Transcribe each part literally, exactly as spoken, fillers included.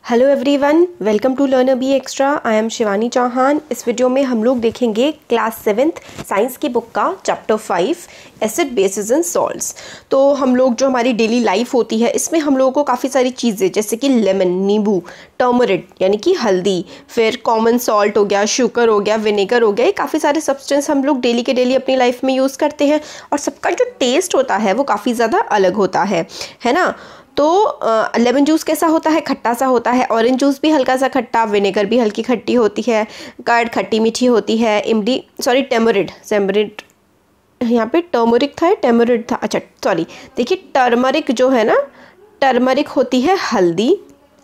Hello everyone, welcome to learn a be extra. I am Shivani Chauhan. इस video में हम लोग देखेंगे क्लास सेवेंथ साइंस की बुक का chapter five acid bases and salts. तो हम लोग जो हमारी डेली लाइफ होती है इसमें हम लोगों को काफ़ी सारी चीज़ें जैसे कि लेमन नींबू, टर्मरिक यानी कि हल्दी, फिर कॉमन सॉल्ट हो गया, शुगर हो गया, विनेगर हो गया, ये काफ़ी सारे सब्सटेंस हम लोग डेली के डेली अपनी लाइफ में यूज़ करते हैं और सबका जो टेस्ट होता है वो काफ़ी ज़्यादा अलग होता है है ना। तो लेमन जूस कैसा होता है, खट्टा सा होता है। ऑरेंज जूस भी हल्का सा खट्टा, विनेगर भी हल्की खट्टी होती है, कर्ड खट्टी मीठी होती है, इमली सॉरी टेमरिड टेमरिड यहाँ पे टर्मरिक था, टेमरिड था, अच्छा सॉरी देखिए टर्मरिक जो है ना, टर्मरिक होती है हल्दी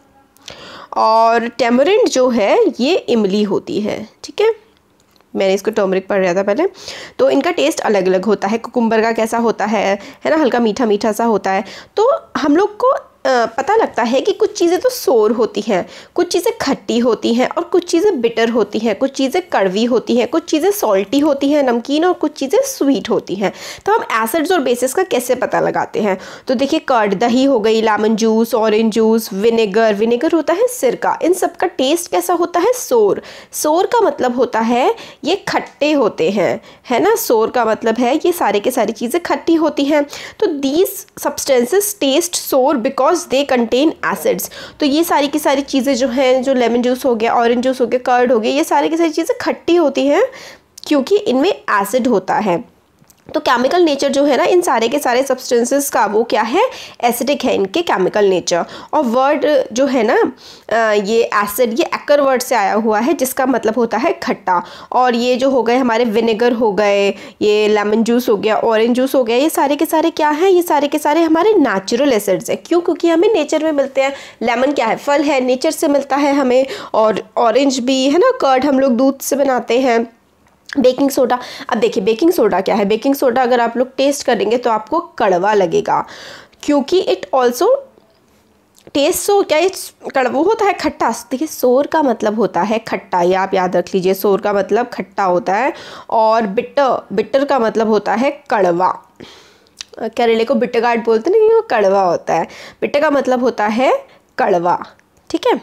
और टेमरिंड जो है ये इमली होती है। ठीक है, मैंने इसको टर्मरिक पढ़ रहा था पहले। तो इनका टेस्ट अलग अलग होता है। कुकुम्बर का कैसा होता है है ना, हल्का मीठा मीठा सा होता है। तो हम लोग को आ, पता लगता है कि कुछ चीज़ें तो सोर होती हैं, कुछ चीज़ें खट्टी होती हैं और कुछ चीज़ें बिटर होती हैं, कुछ चीज़ें कड़वी होती हैं, कुछ चीज़ें सॉल्टी होती हैं नमकीन, और कुछ चीज़ें स्वीट होती हैं। तो हम एसिड्स और बेसिस का कैसे पता लगाते हैं? तो देखिए कर्ड दही हो गई, lemon juice, orange juice, vinegar vinegar होता है सिरका, इन सब का टेस्ट कैसा होता है? सोर। सोर का मतलब होता है ये खट्टे होते हैं, है ना। सोर का मतलब है ये सारे के सारी चीज़ें खट्टी होती हैं। तो these substances taste sour because they contain acids. तो ये सारी की सारी चीज़ें जो हैं, जो लेमन जूस हो गया, ऑरेंज जूस हो गया, कर्ड हो गया, ये सारी की सारी चीज़ें खट्टी होती हैं क्योंकि इनमें एसिड होता है। तो केमिकल नेचर जो है ना इन सारे के सारे सब्सटेंसेस का, वो क्या है? एसिडिक है इनके केमिकल नेचर। और वर्ड जो है ना ये एसिड, ये एक्कर वर्ड से आया हुआ है जिसका मतलब होता है खट्टा। और ये जो हो गए हमारे विनेगर हो गए, ये लेमन जूस हो गया, ऑरेंज जूस हो गया, ये सारे के सारे क्या हैं? ये सारे के सारे हमारे नेचुरल एसिड्स हैं। क्यों? क्योंकि हमें नेचर में मिलते हैं। लेमन क्या है? फल है, नेचर से मिलता है हमें। और ऑरेंज भी है ना, कर्ड हम लोग दूध से बनाते हैं। बेकिंग सोडा, अब देखिए बेकिंग सोडा क्या है? बेकिंग सोडा अगर आप लोग टेस्ट करेंगे तो आपको कड़वा लगेगा क्योंकि इट ऑल्सो टेस्ट सो क्या ये कड़वा होता है, खट्टा। देखिए सोर का मतलब होता है खट्टा, ये आप याद रख लीजिए। सोर का मतलब खट्टा होता है। और बिटर, बिटर का मतलब होता है कड़वा। केरले को बिटर गार्ड बोलते हैं ना, वो कड़वा होता है। बिटर का मतलब होता है कड़वा। ठीक है,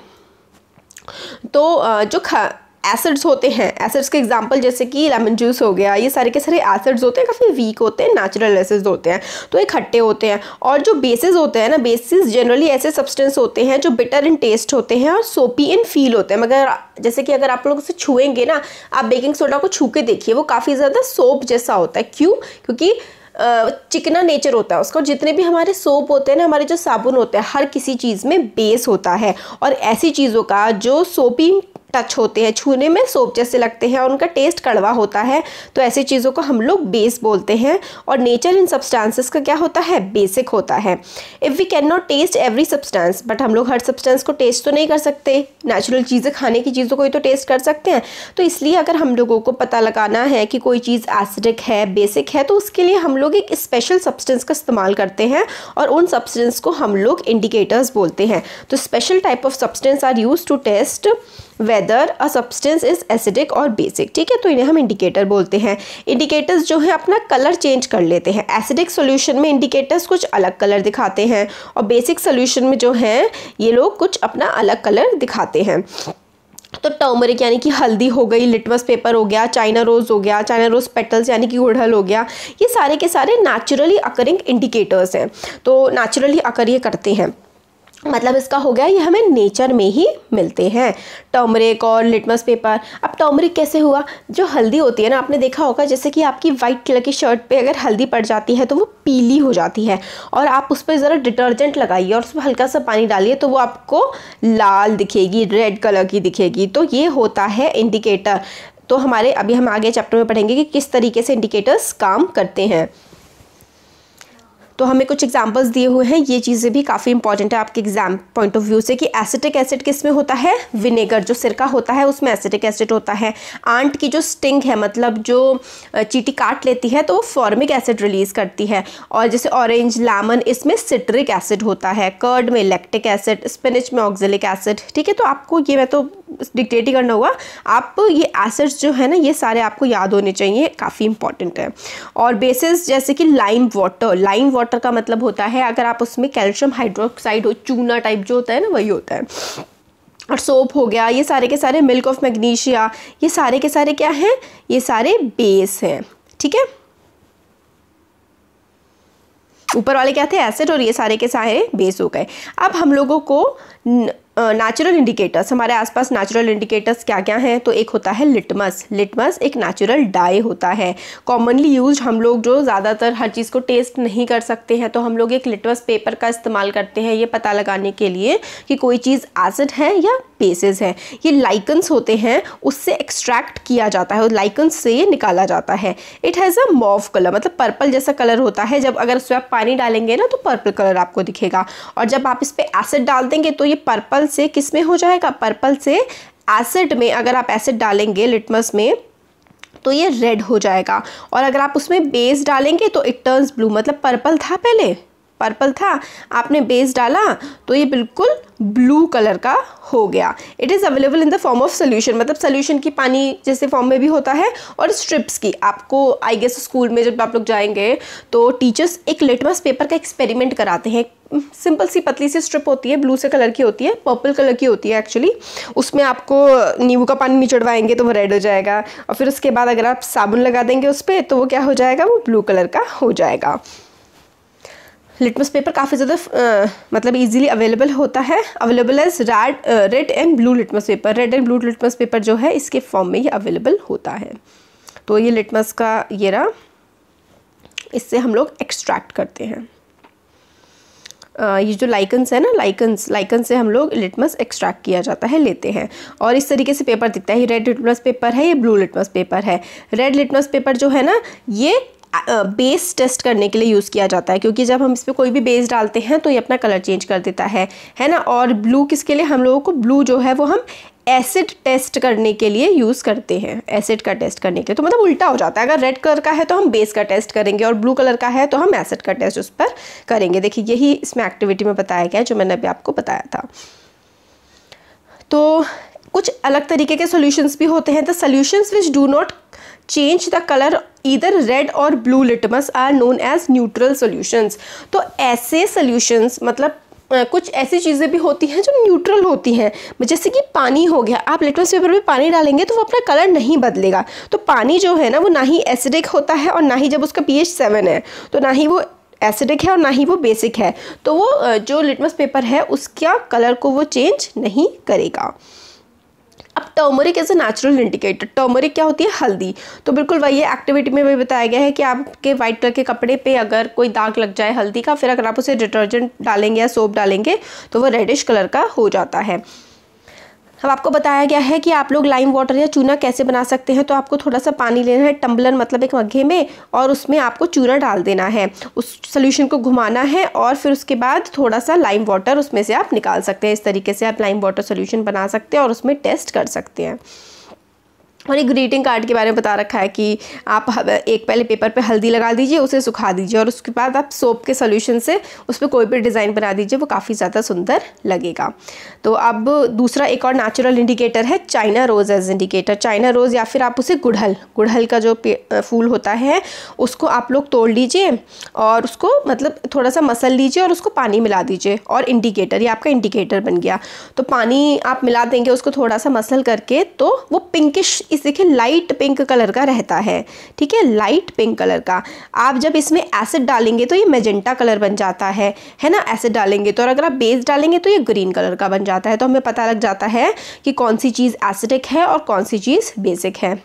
तो जो खा एसिड्स होते हैं, एसिड्स के एग्जांपल जैसे कि लेमन जूस हो गया, ये सारे के सारे एसिड्स होते हैं, काफ़ी वीक होते हैं, नेचुरल एसिड्स होते हैं, तो ये खट्टे होते हैं। और जो बेसिस होते हैं ना, बेसिस जनरली ऐसे सब्सटेंस होते हैं जो बिटर इन टेस्ट होते हैं और सोपी इन फील होते हैं। मगर जैसे कि अगर आप लोग उसे छुएंगे ना, आप बेकिंग सोडा को छू के देखिए, वो काफ़ी ज़्यादा सोप जैसा होता है। क्यों? क्योंकि चिकना नेचर होता है उसका। जितने भी हमारे सोप होते हैं ना, हमारे जो साबुन होते हैं, हर किसी चीज़ में बेस होता है। और ऐसी चीज़ों का जो सोपी टच होते हैं, छूने में सोप जैसे लगते हैं और उनका टेस्ट कड़वा होता है, तो ऐसी चीज़ों को हम लोग बेस बोलते हैं। और नेचर इन सब्सटेंसेस का क्या होता है? बेसिक होता है। If we can not taste every substance, but हम लोग हर सब्सटेंस को टेस्ट तो नहीं कर सकते। नेचुरल चीज़ें, खाने की चीज़ों को ही तो टेस्ट कर सकते हैं। तो इसलिए अगर हम लोगों को पता लगाना है कि कोई चीज़ एसिडिक है, बेसिक है, तो उसके लिए हम लोग एक स्पेशल सब्सटेंस का इस्तेमाल करते हैं और उन सब्सटेंस को हम लोग इंडिकेटर्स बोलते हैं। तो special type of substance are use to test whether a substance is acidic और बेसिक। ठीक है, तो इन्हें हम इंडिकेटर बोलते हैं। इंडिकेटर्स जो है अपना कलर चेंज कर लेते हैं। एसिडिक सॉल्यूशन में इंडिकेटर्स कुछ अलग कलर दिखाते हैं और बेसिक सॉल्यूशन में जो है ये लोग कुछ अपना अलग कलर दिखाते हैं। तो टर्मरिक यानी कि हल्दी हो गई, लिटमस पेपर हो गया, चाइना रोज़ हो गया, चाइना रोज़ पेटल्स यानी कि गुड़हल हो गया, ये सारे के सारे नेचुरली अकरिंग इंडिकेटर्स हैं। तो नेचुरली अकर ये करते हैं, मतलब इसका हो गया ये हमें नेचर में ही मिलते हैं, टर्मरिक और लिटमस पेपर। अब टर्मरिक कैसे हुआ? जो हल्दी होती है ना, आपने देखा होगा जैसे कि आपकी वाइट कलर की शर्ट पे अगर हल्दी पड़ जाती है तो वो पीली हो जाती है, और आप उस पर ज़रा डिटर्जेंट लगाइए और उसमें हल्का सा पानी डालिए तो वो आपको लाल दिखेगी, रेड कलर की दिखेगी। तो ये होता है इंडिकेटर। तो हमारे अभी हम आगे चैप्टर में पढ़ेंगे कि किस तरीके से इंडिकेटर्स काम करते हैं। तो हमें कुछ एग्जांपल्स दिए हुए हैं, ये चीज़ें भी काफ़ी इंपॉर्टेंट है आपके एग्जाम पॉइंट ऑफ व्यू से, कि एसिटिक एसिड किस में होता है? विनेगर, जो सिरका होता है उसमें एसिटिक एसिड होता है। आंट की जो स्टिंग है, मतलब जो चींटी काट लेती है तो वो फॉर्मिक एसिड रिलीज़ करती है। और जैसे ऑरेंज, लेमन, इसमें सिट्रिक एसिड होता है। कर्ड में लैक्टिक एसिड, स्पिनच में ऑक्जेलिक एसिड। ठीक है, तो आपको ये, मैं तो डिक्टेट ही करना होगा, आप ये एसिड्स जो है ना ये सारे आपको याद होने चाहिए, काफ़ी इंपॉर्टेंट है। और बेसिस जैसे कि लाइम वाटर, लाइम वाटर का मतलब होता है अगर आप उसमें कैल्शियम हाइड्रोक्साइड हो, चूना टाइप जो होता है ना, वही होता है। और सोप हो गया, ये सारे के सारे मिल्क ऑफ मैग्नीशिया, ये सारे के सारे क्या हैं, ये सारे बेस हैं। ठीक है, ऊपर वाले क्या थे, एसिड, और ये सारे के सारे बेस हो गए। अब हम लोगों को नेचुरल uh, इंडिकेटर्स, हमारे आसपास नेचुरल इंडिकेटर्स क्या क्या हैं, तो एक होता है लिटमस। लिटमस एक नेचुरल डाई होता है, कॉमनली यूज्ड। हम लोग जो ज़्यादातर हर चीज़ को टेस्ट नहीं कर सकते हैं तो हम लोग एक लिटमस पेपर का इस्तेमाल करते हैं ये पता लगाने के लिए कि कोई चीज़ एसिड है या बेसिस है। ये लाइकन्स होते हैं, उससे एक्सट्रैक्ट किया जाता है, लाइकन्स से ये निकाला जाता है। It has a mauve colour, मतलब पर्पल जैसा कलर होता है। जब अगर उसमें आप पानी डालेंगे ना तो पर्पल कलर आपको दिखेगा, और जब आप इस पर एसिड डाल देंगे तो ये पर्पल से किस में हो जाएगा, पर्पल से एसिड में। अगर आप एसिड डालेंगे लिटमस में तो ये रेड हो जाएगा, और अगर आप उसमें बेस डालेंगे तो इट टर्न्स ब्लू। मतलब पर्पल था, पहले पर्पल था, आपने बेस डाला तो ये बिल्कुल ब्लू कलर का हो गया। It is available in the form of solution, मतलब सोल्यूशन की पानी जैसे फॉर्म में भी होता है, और स्ट्रिप्स की। आपको आई गेस स्कूल में जब आप लोग जाएंगे तो टीचर्स एक लिटमस पेपर का एक्सपेरिमेंट कराते हैं। सिंपल सी पतली सी स्ट्रिप होती है, ब्लू से कलर की होती है, पर्पल कलर की होती है एक्चुअली। उसमें आपको नींबू का पानी निचड़वाएंगे तो वो रेड हो जाएगा, और फिर उसके बाद अगर आप साबुन लगा देंगे उस पर तो वो क्या हो जाएगा, वो ब्लू कलर का हो जाएगा। लिटमस पेपर काफ़ी ज़्यादा मतलब इजीली अवेलेबल होता है। Available as red red and blue litmus paper. Red and blue litmus paper जो है इसके फॉर्म में ये अवेलेबल होता है। तो ये लिटमस का ये रहा, इससे हम लोग एक्सट्रैक्ट करते हैं। Uh, ये जो लाइकन्स है ना, लाइकन्स लाइकन से हम लोग लिटमस एक्सट्रैक्ट किया जाता है, लेते हैं, और इस तरीके से पेपर दिखता है। ये रेड लिटमस पेपर है, ये ब्लू लिटमस पेपर है। रेड लिटमस पेपर जो है ना, ये बेस टेस्ट करने के लिए यूज़ किया जाता है, क्योंकि जब हम इस पर कोई भी बेस डालते हैं तो ये अपना कलर चेंज कर देता है है ना। और ब्लू किसके लिए, हम लोगों को ब्लू जो है वो हम एसिड टेस्ट करने के लिए यूज़ करते हैं, एसिड का टेस्ट करने के लिए। तो मतलब उल्टा हो जाता है, अगर रेड कलर का है तो हम बेस का टेस्ट करेंगे, और ब्लू कलर का है तो हम एसिड का टेस्ट उस पर करेंगे। देखिए यही इसमें एक्टिविटी में बताया गया है जो मैंने अभी आपको बताया था। तो कुछ अलग तरीके के सॉल्यूशंस भी होते हैं। The solutions which do not change the colour either red और blue litmus are known as neutral solutions. तो ऐसे सॉल्यूशंस मतलब Uh, कुछ ऐसी चीज़ें भी होती हैं जो न्यूट्रल होती हैं, जैसे कि पानी हो गया। आप लिटमस पेपर में पानी डालेंगे तो वो अपना कलर नहीं बदलेगा। तो पानी जो है ना वो ना ही एसिडिक होता है, और ना ही जब उसका पीएच सेवन है तो ना ही वो एसिडिक है और ना ही वो बेसिक है। तो वो जो लिटमस पेपर है उसका कलर को वो चेंज नहीं करेगा। अब turmeric as a natural indicator. Turmeric क्या होती है, हल्दी। तो बिल्कुल वही है, एक्टिविटी में भी बताया गया है कि आपके वाइट कलर के कपड़े पे अगर कोई दाग लग जाए हल्दी का, फिर अगर आप उसे डिटर्जेंट डालेंगे या सोप डालेंगे तो वो रेडिश कलर का हो जाता है। अब आपको बताया गया है कि आप लोग लाइम वाटर या चूना कैसे बना सकते हैं। तो आपको थोड़ा सा पानी लेना है, टम्बलर मतलब एक मग्गे में, और उसमें आपको चूना डाल देना है, उस सोल्यूशन को घुमाना है, और फिर उसके बाद थोड़ा सा लाइम वाटर उसमें से आप निकाल सकते हैं। इस तरीके से आप लाइम वाटर सोल्यूशन बना सकते हैं और उसमें टेस्ट कर सकते हैं। और एक ग्रीटिंग कार्ड के बारे में बता रखा है कि आप एक पहले पेपर पे हल्दी लगा दीजिए, उसे सुखा दीजिए, और उसके बाद आप सोप के सोल्यूशन से उस पर कोई भी डिज़ाइन बना दीजिए, वो काफ़ी ज़्यादा सुंदर लगेगा। तो अब दूसरा एक और नेचुरल इंडिकेटर है China rose as indicator. China rose या फिर आप उसे गुड़हल गुड़हल का जो फूल होता है उसको आप लोग तोड़ लीजिए और उसको मतलब थोड़ा सा मसल लीजिए और उसको पानी मिला दीजिए, और इंडिकेटर, ये आपका इंडिकेटर बन गया। तो पानी आप मिला देंगे उसको थोड़ा सा मसल करके, तो वो पिंकिश, इस देखिए लाइट पिंक कलर का रहता है, ठीक है, लाइट पिंक कलर का। आप जब इसमें एसिड डालेंगे तो ये मैजेंटा कलर बन जाता है है ना, एसिड डालेंगे तो, और अगर आप बेस डालेंगे तो ये ग्रीन कलर का बन जाता है। तो हमें पता लग जाता है कि कौन सी चीज़ एसिडिक है और कौन सी चीज़ बेसिक है।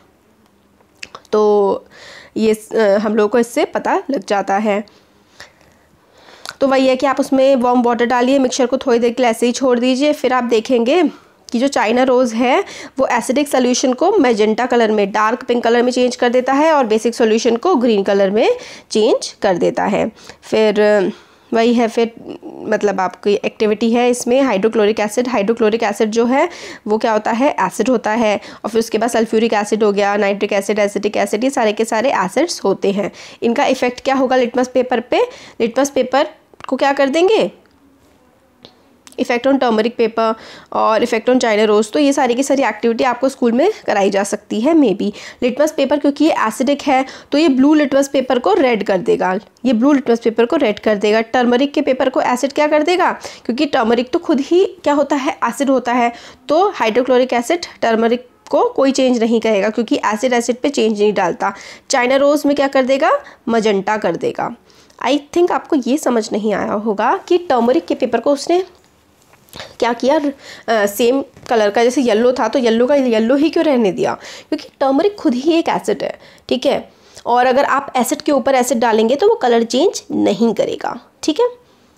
तो ये हम लोगों को इससे पता लग जाता है। तो वही है कि आप उसमें वार्म वाटर डालिए, मिक्सचर को थोड़ी देर के लिए ऐसे ही छोड़ दीजिए, फिर आप देखेंगे कि जो चाइना रोज़ है वो एसिडिक सोल्यूशन को मैजेंटा कलर में, डार्क पिंक कलर में चेंज कर देता है, और बेसिक सोल्यूशन को ग्रीन कलर में चेंज कर देता है। फिर वही है, फिर मतलब आपकी एक्टिविटी है इसमें हाइड्रोक्लोरिक एसिड। हाइड्रोक्लोरिक एसिड जो है वो क्या होता है, एसिड होता है, और फिर उसके बाद सल्फ्यूरिक एसिड हो गया, नाइट्रिक एसिड, एसिटिक एसिड, ये सारे के सारे एसिड्स होते हैं। इनका इफेक्ट क्या होगा लिटमस पेपर पे, लिटमस पेपर को क्या कर देंगे, इफेक्ट ऑन टर्मरिक पेपर और इफेक्ट ऑन चाइना रोज, तो ये सारी की सारी एक्टिविटी आपको स्कूल में कराई जा सकती है मे बी। लिटमस पेपर क्योंकि ये एसिडिक है तो ये ब्लू लिटमस पेपर को रेड कर देगा, ये ब्लू लिटमस पेपर को रेड कर देगा। टर्मरिक के पेपर को एसिड क्या कर देगा, क्योंकि टर्मरिक तो खुद ही क्या होता है, एसिड होता है, तो हाइड्रोक्लोरिक एसिड टर्मरिक को कोई चेंज नहीं करेगा क्योंकि एसिड एसिड पे चेंज नहीं डालता। चाइना रोज में क्या कर देगा, मजेंटा कर देगा। आई थिंक आपको ये समझ नहीं आया होगा कि टर्मरिक के पेपर को उसने क्या किया, सेम कलर का जैसे येलो था तो येलो का येलो ही क्यों रहने दिया, क्योंकि टर्मरिक खुद ही एक एसिड है, ठीक है। और अगर आप एसिड के ऊपर एसिड डालेंगे तो वो कलर चेंज नहीं करेगा, ठीक है।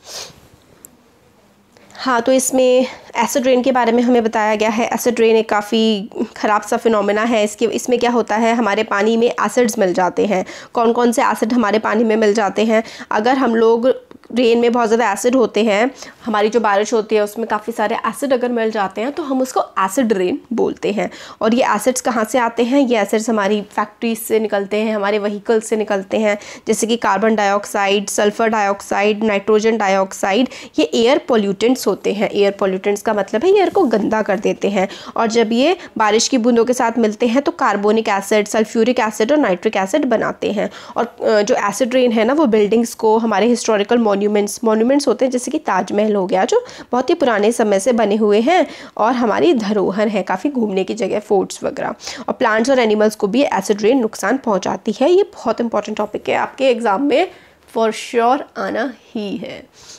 हाँ, तो इसमें एसिड रेन के बारे में हमें बताया गया है। एसिड रेन एक काफ़ी ख़राब सा फिनोमेना है। इसके इसमें क्या होता है, हमारे पानी में एसिड्स मिल जाते हैं। कौन कौन से एसिड हमारे पानी में मिल जाते हैं, अगर हम लोग रेन में बहुत ज़्यादा एसिड होते हैं, हमारी जो बारिश होती है उसमें काफ़ी सारे एसिड अगर मिल जाते हैं तो हम उसको एसिड रेन बोलते हैं। और ये एसिड्स कहाँ से आते हैं, ये एसिड्स हमारी फैक्ट्रीज से निकलते हैं, हमारे व्हीकल्स से निकलते हैं, जैसे कि carbon dioxide, sulphur dioxide, nitrogen dioxide, ये एयर पोल्यूटेंट्स होते हैं। एयर पोल्यूटेंट्स का मतलब है एयर को गंदा कर देते हैं। और जब ये बारिश की बूंदों के साथ मिलते हैं तो कार्बोनिक एसिड, सल्फ्यूरिक एसिड और नाइट्रिक एसिड बनाते हैं। और जो एसिड रेन है ना, वो बिल्डिंग्स को, हमारे हिस्टोरिकल मॉन्यूमेंट्स मॉन्यूमेंट्स होते हैं जैसे कि ताजमहल हो गया, जो बहुत ही पुराने समय से बने हुए हैं और हमारी धरोहर है, काफ़ी घूमने की जगह, फोर्ट्स वगैरह। और प्लांट्स और एनिमल्स को भी एसिड रेन नुकसान पहुंचाती है। ये बहुत इंपॉर्टेंट टॉपिक है, आपके एग्जाम में फॉर श्योर आना ही है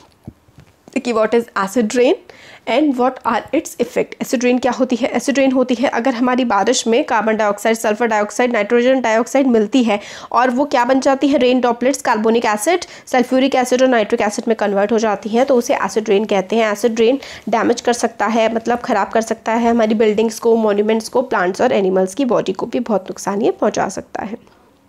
कि what is acid rain and what are its effect. Acid rain क्या होती है, एसिड रेन होती है अगर हमारी बारिश में carbon dioxide, sulphur dioxide, nitrogen dioxide मिलती है और वो क्या बन जाती है, rain droplets carbonic acid, sulphuric acid और नाइट्रिक एसिड में कन्वर्ट हो जाती हैं, तो उसे एसिड रेन कहते हैं। एसिड रेन डैमेज कर सकता है, मतलब ख़राब कर सकता है हमारी बिल्डिंग्स को, मॉन्यूमेंट्स को, प्लांट्स और एनिमल्स की बॉडी को भी बहुत नुकसान ये पहुँचा सकता है।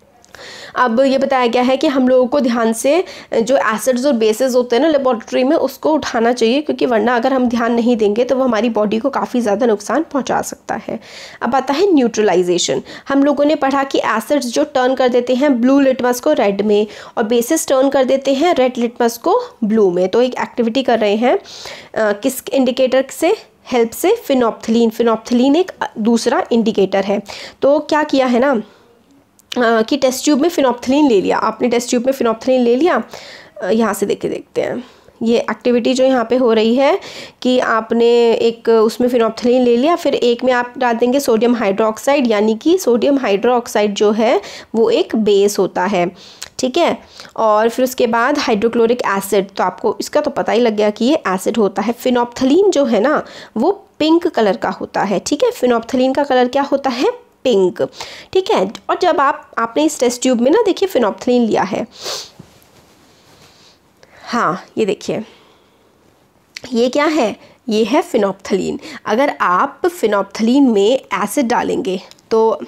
अब ये बताया गया है कि हम लोगों को ध्यान से जो एसिड्स और बेसेस होते हैं ना लेबोरेटरी में, उसको उठाना चाहिए, क्योंकि वरना अगर हम ध्यान नहीं देंगे तो वो हमारी बॉडी को काफ़ी ज़्यादा नुकसान पहुंचा सकता है। अब आता है न्यूट्रलाइजेशन। हम लोगों ने पढ़ा कि एसिड्स जो टर्न कर देते हैं ब्लू लिटमस को रेड में और बेसेस टर्न कर देते हैं रेड लिटमस को ब्लू में। तो एक एक्टिविटी कर रहे हैं आ, किस इंडिकेटर से हेल्प से, फिनोप्थलीन। फिनोप्थलीन एक दूसरा इंडिकेटर है। तो क्या किया है ना कि टेस्ट ट्यूब में फिनोप्थलीन ले लिया, आपने टेस्ट ट्यूब में फिनोप्थलीन ले लिया। यहाँ से देख के देखते हैं ये एक्टिविटी जो यहाँ पे हो रही है कि आपने एक उसमें फिनोप्थलीन ले लिया, फिर एक में आप डाल देंगे सोडियम हाइड्रोक्साइड, यानी कि सोडियम हाइड्रोक्साइड जो है वो एक बेस होता है, ठीक है। और फिर उसके बाद हाइड्रोक्लोरिक एसिड, तो आपको इसका तो पता ही लग गया कि ये एसिड होता है। फिनोप्थलीन जो है ना वो पिंक कलर का होता है, ठीक है। फिनोप्थलीन का कलर क्या होता है, पिंक, ठीक है। और जब आप आपने इस टेस्ट ट्यूब में ना देखिए फिनोप्थलीन लिया है, हाँ ये देखिए ये क्या है, ये है फिनोप्थलीन। अगर आप फिनोप्थलीन में एसिड डालेंगे तो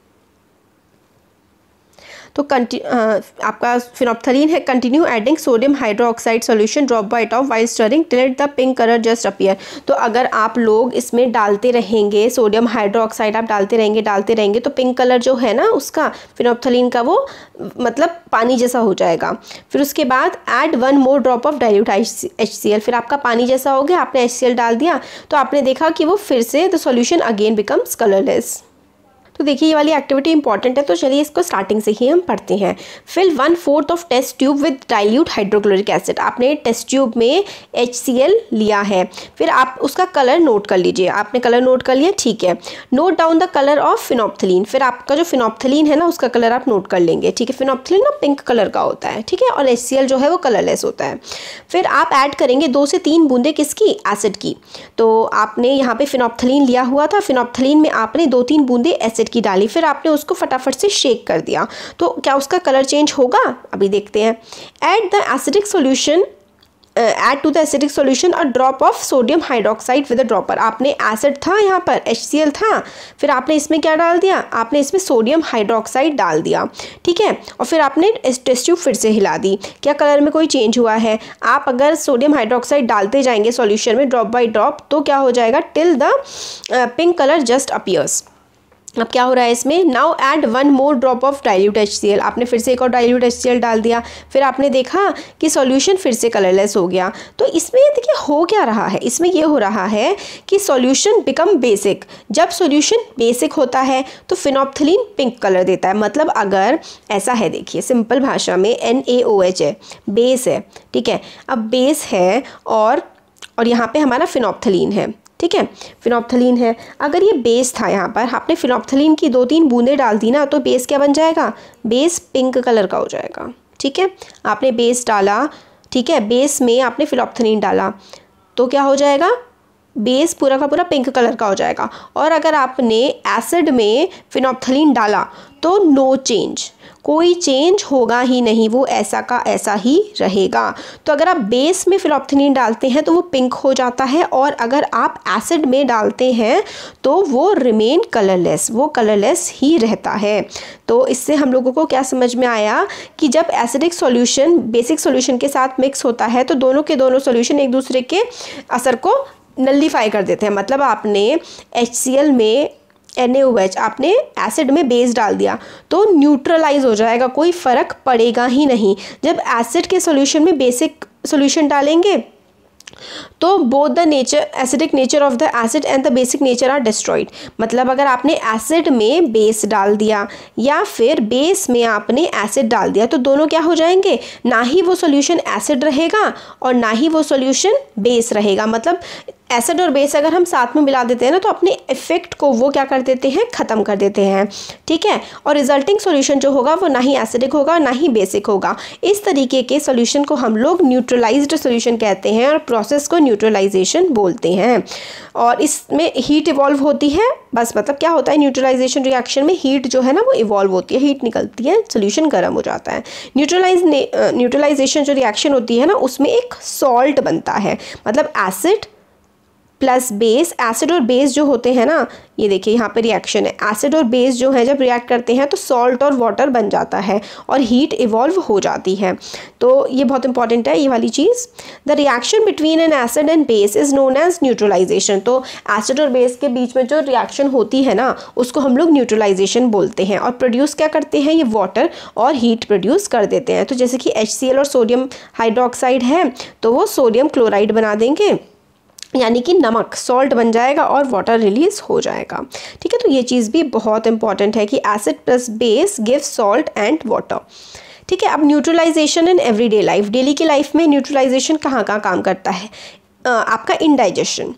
तो आपका फिनोप्थलीन है, continue adding sodium hydroxide solution drop by drop while stirring till the pink colour just appear. तो अगर आप लोग इसमें डालते रहेंगे, सोडियम हाइड्रोक्साइड आप डालते रहेंगे डालते रहेंगे तो पिंक कलर जो है ना उसका फिनोप्थलीन का वो मतलब पानी जैसा हो जाएगा। फिर उसके बाद add one more drop of dilute H C L, फिर आपका पानी जैसा हो गया, आपने एच सी एल डाल दिया तो आपने देखा कि वो फिर से the solution again becomes colourless. तो देखिए ये वाली एक्टिविटी इंपॉर्टेंट है, तो चलिए इसको स्टार्टिंग से ही हम पढ़ते हैं। Fill one fourth of test tube with dilute hydrochloric acid. आपने टेस्ट ट्यूब में एच सी एल लिया है, फिर आप उसका कलर नोट कर लीजिए। आपने कलर नोट कर लिया, ठीक है। Note down the colour of phenolphthalein, फिर आपका जो फिनोप्थलीन है ना उसका कलर आप नोट कर लेंगे, ठीक है। फिनोप्थलीन ना पिंक कलर का होता है, ठीक है, और एच सी एल जो है वो कलरलेस होता है। फिर आप ऐड करेंगे दो से तीन बूंदे किसकी, एसिड की। तो आपने यहाँ पे फिनोप्थलीन लिया हुआ था, फिनोप्थलीन में आपने दो तीन बूंदे एसिड की डाली, फिर आपने उसको फटाफट से शेक कर दिया, तो क्या उसका कलर चेंज होगा, अभी देखते हैं। Add the acidic solution add to the acidic solution a drop of sodium hydroxide with a dropper. आपने एसिड था यहाँ पर एच सी एल था, फिर आपने इसमें क्या डाल दिया, आपने इसमें सोडियम हाइड्रोक्साइड डाल दिया, ठीक है। और फिर आपने टेस्ट ट्यूब फिर से हिला दी, क्या कलर में कोई चेंज हुआ है। आप अगर सोडियम हाइड्रोक्साइड डालते जाएंगे सॉल्यूशन में ड्रॉप बाय ड्रॉप तो क्या हो जाएगा, till the pink colour just appears. अब क्या हो रहा है इसमें, now add one more drop of dilute H C L, आपने फिर से एक और डाइल्यूट एच सी एल डाल दिया, फिर आपने देखा कि सॉल्यूशन फिर से कलरलेस हो गया। तो इसमें देखिए हो क्या रहा है, इसमें ये हो रहा है कि सॉल्यूशन बिकम बेसिक। जब सॉल्यूशन बेसिक होता है तो फिनोप्थलीन पिंक कलर देता है। मतलब अगर ऐसा है, देखिए सिंपल भाषा में एन ए ओ एच है, बेस है, ठीक है। अब बेस है और और यहाँ पे हमारा फिनोप्थलीन है, ठीक है, फिनोप्थलीन है। अगर ये बेस था, यहाँ पर आपने फिनोप्थलीन की दो तीन बूंदें डाल दी ना, तो बेस क्या बन जाएगा, बेस पिंक कलर का हो जाएगा, ठीक है। आपने बेस डाला, ठीक है, बेस में आपने फिनोप्थलीन डाला तो क्या हो जाएगा, बेस पूरा का पूरा पिंक कलर का हो जाएगा। और अगर आपने एसिड में फिनोप्थलीन डाला तो नो चेंज, कोई चेंज होगा ही नहीं, वो ऐसा का ऐसा ही रहेगा। तो अगर आप बेस में फिनोप्थलीन डालते हैं तो वो पिंक हो जाता है, और अगर आप एसिड में डालते हैं तो वो रिमेन कलरलेस, वो कलरलेस ही रहता है। तो इससे हम लोगों को क्या समझ में आया कि जब एसिडिक सॉल्यूशन बेसिक सॉल्यूशन के साथ मिक्स होता है तो दोनों के दोनों सॉल्यूशन एक दूसरे के असर को नलिफाई कर देते हैं। मतलब आपने एच सी एल में एन ए ओ एच, आपने एसिड में बेस डाल दिया तो न्यूट्रलाइज हो जाएगा, कोई फ़र्क पड़ेगा ही नहीं। जब एसिड के सॉल्यूशन में बेसिक सॉल्यूशन डालेंगे तो both the nature acidic nature of the acid and the basic nature are destroyed. मतलब अगर आपने एसिड में बेस डाल दिया या फिर बेस में आपने एसिड डाल दिया तो दोनों क्या हो जाएंगे, ना ही वो सॉल्यूशन एसिड रहेगा और ना ही वो सॉल्यूशन बेस रहेगा। मतलब एसिड और बेस अगर हम साथ में मिला देते हैं ना तो अपने इफेक्ट को वो क्या कर देते हैं, ख़त्म कर देते हैं, ठीक है। और रिजल्टिंग सॉल्यूशन जो होगा वो ना ही एसिडिक होगा ना ही बेसिक होगा। इस तरीके के सॉल्यूशन को हम लोग न्यूट्रलाइज्ड सॉल्यूशन कहते हैं और प्रोसेस को न्यूट्रलाइजेशन बोलते हैं। और इसमें हीट इवॉल्व होती है, बस मतलब क्या होता है, न्यूट्रलाइजेशन रिएक्शन में हीट जो है ना वो इवॉल्व होती है, हीट निकलती है, सॉल्यूशन गर्म हो जाता है। न्यूट्रलाइज न्यूट्रलाइजेशन जो रिएक्शन होती है ना उसमें एक सॉल्ट बनता है। मतलब एसिड प्लस बेस, एसिड और बेस जो होते हैं ना, ये देखिए यहाँ पे रिएक्शन है, एसिड और बेस जो है जब रिएक्ट करते हैं तो सॉल्ट और वाटर बन जाता है और हीट इवॉल्व हो जाती है। तो ये बहुत इंपॉर्टेंट है ये वाली चीज़। The reaction between an acid and base is known as neutralisation. तो एसिड और बेस के बीच में जो रिएक्शन होती है ना उसको हम लोग न्यूट्रलाइजेशन बोलते हैं। और प्रोड्यूस क्या करते हैं, ये वाटर और हीट प्रोड्यूस कर देते हैं। तो जैसे कि एच सी एल और सोडियम हाइड्रोक्साइड है तो वो सोडियम क्लोराइड बना देंगे, यानी कि नमक, सॉल्ट बन जाएगा और वाटर रिलीज हो जाएगा, ठीक है। तो ये चीज़ भी बहुत इंपॉर्टेंट है कि acid plus base give salt and water, ठीक है। अब neutralisation in everyday life, daily की लाइफ में न्यूट्रलाइजेशन कहाँ कहाँ काम करता है, आ, आपका इंडाइजेशन।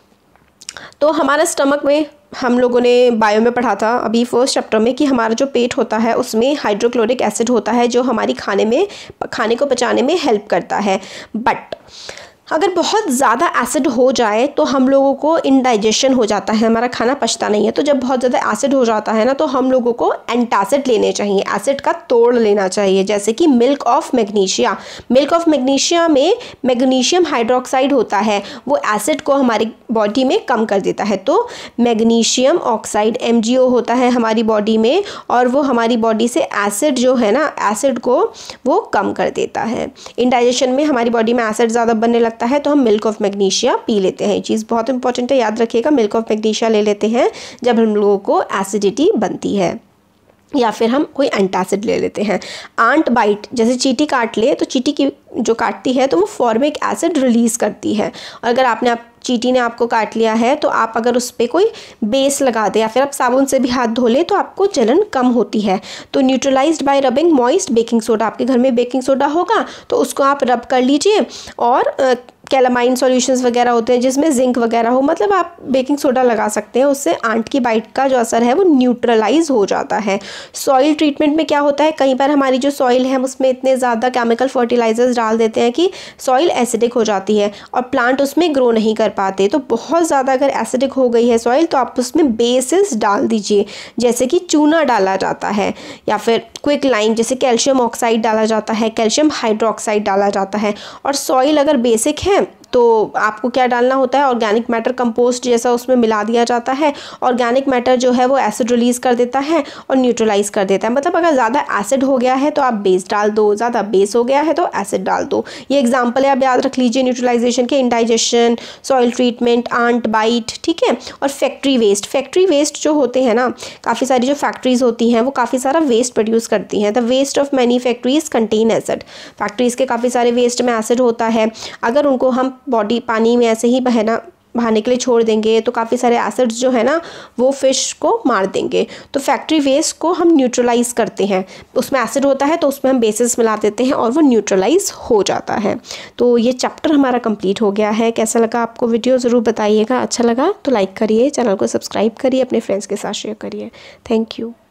तो हमारा स्टमक में हम लोगों ने बायो में पढ़ा था अभी फर्स्ट चैप्टर में कि हमारा जो पेट होता है उसमें हाइड्रोक्लोरिक एसिड होता है जो हमारी खाने में खाने को पचाने में हेल्प करता है। बट अगर बहुत ज़्यादा एसिड हो जाए तो हम लोगों को इंडाइजेशन हो जाता है, हमारा खाना पचता नहीं है। तो जब बहुत ज़्यादा एसिड हो जाता है ना तो हम लोगों को एंटासिड लेने चाहिए, एसिड का तोड़ लेना चाहिए। जैसे कि milk of magnesia, milk of magnesia में मैग्नीशियम हाइड्रोक्साइड होता है, वो एसिड को हमारी बॉडी में कम कर देता है। तो magnesium oxide M G O होता है हमारी बॉडी में और वो हमारी बॉडी से एसिड जो है ना, एसिड को वो कम कर देता है। इंडाइजेशन में हमारी बॉडी में एसिड ज़्यादा बनने लगता है तो हम मिल्क ऑफ मैग्नीशिया पी लेते हैं। ये चीज़ बहुत इंपॉर्टेंट है, याद रखिएगा। मिल्क ऑफ मैग्नीशिया ले लेते हैं जब हम लोगों को एसिडिटी बनती है, या फिर हम कोई एंटासिड ले लेते हैं। आंट बाइट, जैसे चींटी काट ले तो चींटी की जो काटती है तो वो फॉर्मिक एसिड रिलीज़ करती है। और अगर आपने आप चींटी ने आपको काट लिया है तो आप अगर उस पर कोई बेस लगा दें या फिर आप साबुन से भी हाथ धो लें तो आपको जलन कम होती है। तो neutralised by rubbing moist baking soda, आपके घर में बेकिंग सोडा होगा तो उसको आप रब कर लीजिए। और कैलामाइन सॉल्यूशंस वगैरह होते हैं जिसमें जिंक वगैरह हो, मतलब आप बेकिंग सोडा लगा सकते हैं, उससे आंट की बाइट का जो असर है वो न्यूट्रलाइज हो जाता है। सॉइल ट्रीटमेंट में क्या होता है, कई बार हमारी जो सॉइल है उसमें इतने ज़्यादा केमिकल फर्टिलाइजर्स डाल देते हैं कि सॉइल एसिडिक हो जाती है और प्लांट उसमें ग्रो नहीं कर पाते। तो बहुत ज़्यादा अगर एसिडिक हो गई है सॉइल तो आप उसमें बेसिस डाल दीजिए, जैसे कि चूना डाला जाता है या फिर क्विक लाइम, जैसे कैल्शियम ऑक्साइड डाला जाता है, कैल्शियम हाइड्रोक्साइड डाला जाता है। और सॉइल अगर बेसिक है तो आपको क्या डालना होता है, ऑर्गेनिक मैटर कंपोस्ट जैसा उसमें मिला दिया जाता है। ऑर्गेनिक मैटर जो है वो एसिड रिलीज़ कर देता है और न्यूट्रलाइज कर देता है। मतलब अगर ज़्यादा एसिड हो गया है तो आप बेस डाल दो, ज़्यादा बेस हो गया है तो एसिड डाल दो। ये एग्जाम्पल है, आप याद रख लीजिए न्यूट्रलाइजेशन के, indigestion, soil treatment, ant bite, ठीक है। और फैक्ट्री वेस्ट, फैक्ट्री वेस्ट जो होते हैं ना, काफ़ी सारी जो फैक्ट्रीज होती हैं वो काफ़ी सारा वेस्ट प्रोड्यूस करती हैं। The waste of many factories contain acid, factories के काफ़ी सारे वेस्ट में एसिड होता है। अगर उनको हम बॉडी पानी में ऐसे ही बहना बहाने के लिए छोड़ देंगे तो काफ़ी सारे एसिड्स जो है ना वो फ़िश को मार देंगे। तो फैक्ट्री वेस्ट को हम न्यूट्रलाइज करते हैं, उसमें एसिड होता है तो उसमें हम बेसिस मिला देते हैं और वो न्यूट्रलाइज हो जाता है। तो ये चैप्टर हमारा कंप्लीट हो गया है। कैसा लगा आपको वीडियो ज़रूर बताइएगा। अच्छा लगा तो लाइक करिए, चैनल को सब्सक्राइब करिए, अपने फ्रेंड्स के साथ शेयर करिए। Thank you.